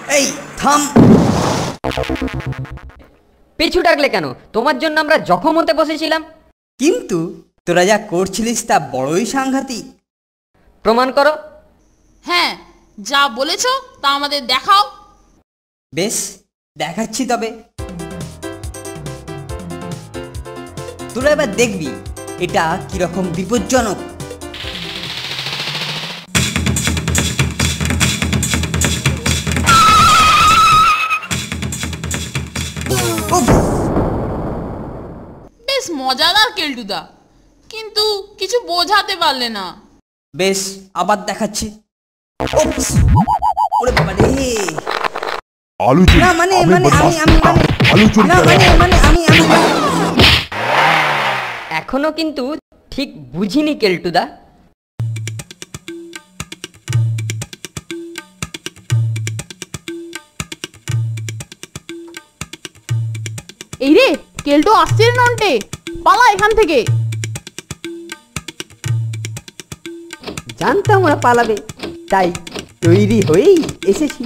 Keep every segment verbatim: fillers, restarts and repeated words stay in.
এই থাম। পিছু ডাকলে কেন? তোমার জন্য আমরা জখম হতে বসেছিলাম। কিন্তু তোরা যা করছিলিস তা বড়ই সাংঘাতিক। প্রমাণ করো। হ্যাঁ, যা বলেছো তা আমাদের দেখাও। বেশ, দেখাচ্ছি তবে। তোরা এবার দেখবি এটা কিরকম বিপজ্জনক। বেশ মজাদার কেলটুদা, কিন্তু কিছু বোঝাতে পারলে না। বেশ, আবার দেখাচ্ছি। ওরে বাবা রে। আলু চুরি। না মানে মানে আমি আমি মানে আলু চুরি। না মানে মানে আমি আমি এখনো কিন্তু ঠিক বুঝিনি কেলটুদা। এই রে, কেলটু আসছে রে নন্টে, পালা এখান থেকে। জানতাম ওরা পালাবে, তাই তৈরি হয়েই এসেছি।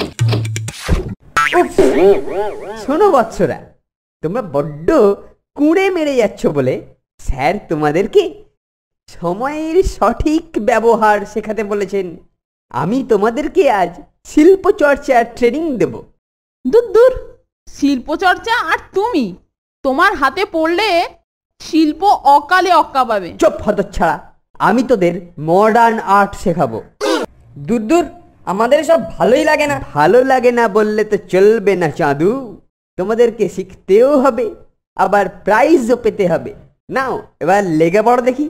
শোনো বৎসরা, তোমরা বড্ড কুঁড়ে মেরে যাচ্ছ বলে স্যার তোমাদেরকে সময়ের সঠিক ব্যবহার শেখাতে বলেছেন। আমি তোমাদেরকে আজ শিল্প চর্চার ট্রেনিং দেব। দূর দূর, শিল্প চর্চা আর তুমি, তোমার হাতে পড়লে শিল্প অকালে অক্কা পাবে। চুপ হতচ্ছাড়া, আমি তোদের মডার্ন আর্ট শেখাবো। দূর দূর, আমাদের সব ভালোই লাগে না। ভালো লাগে না বললে তো চলবে না চাঁদু, তোমাদেরকে শিখতেও হবে, আবার প্রাইজও পেতে হবে। নাও এবার লেগে পড়ো দেখি।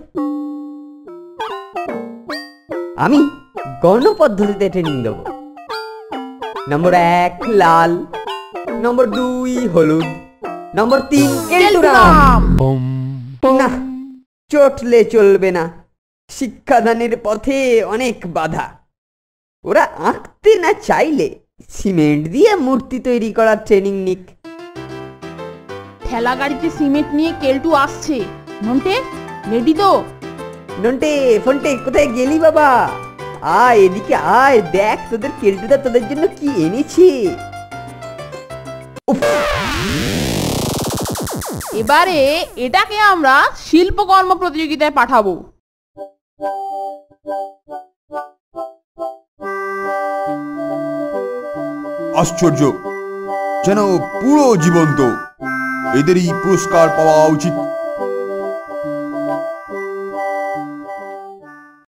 আমি গণপদ্ধতিতে ট্রেনিং দেবো। নম্বর এক লাল, নম্বর দুই হলুদ, নম্বর তিন কেলটুরাম। না, চটলে চলবে না, শিক্ষাদানের পথে অনেক বাধা। ওরা আঁকতে না চাইলে সিমেন্ট দিয়ে মূর্তি তৈরি করার ট্রেনিং নিক। ঠেলা গাড়িতে সিমেন্ট নিয়ে কেলটু আসছে। নন্টে, রেডি তো? নন্টে ফন্টে, কোথায় গেলি বাবা? আয় এদিকে আয়, দেখ তোদের কেলটুদা তোদের জন্য কি এনেছি। এবারে এটাকে আমরা শিল্পকর্ম প্রতিযোগিতায় পাঠাবো। আশ্চর্য, যেন পুরো জীবন্ত। এদেরই পুরস্কার পাওয়া উচিত।